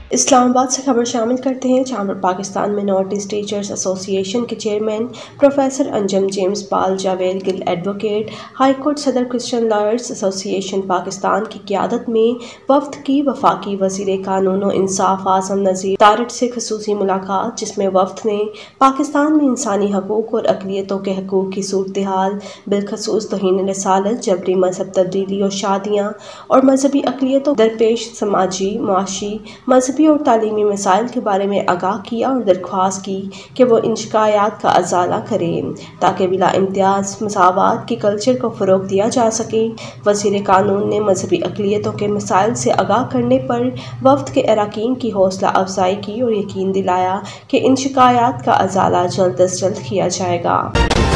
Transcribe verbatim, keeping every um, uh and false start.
इस्लामाबाद से खबर शामिल करते हैं, जहां पर पाकिस्तान मिनॉरिटीज टीचर्स एसोसिएशन के chairman professor Anjum James Paul Javed Gill advocate high court सदर क्रिश्चियन लॉयर्स एसोसिएशन पाकिस्तान की क़यादत में वफ्द की वफाकी वज़ीर कानून और इंसाफ आज़म नज़ीर तारिड़ से खसूसी मुलाकात, जिसमें वफ्द ने पाकिस्तान में इंसानी हकूक़ और अक़लियतों के हकूक़ की सूरत हाल, बिलखसूस तौहीन रसालत, जबरी मजहब तब्दीली और शादियाँ और मजहबी अक़लियतों दरपेश समाजी, मुआशी, मजहबी और तालीमी मसाइल के बारे में आगाह किया और दरख्वास्त की कि वो इन शिकायत का अजाला करें ताकि बिला इम्तियाज़ मसावात की कल्चर को फ़रोग़ दिया जा सके। वज़ीर कानून ने मजहबी अक़लियतों के मसाइल से आगाह करने पर वफ्द के अरकान की हौसला अफजाई की और यकीन दिलाया कि इन शिकायत का अजाला जल्द अज जल्द किया जाएगा।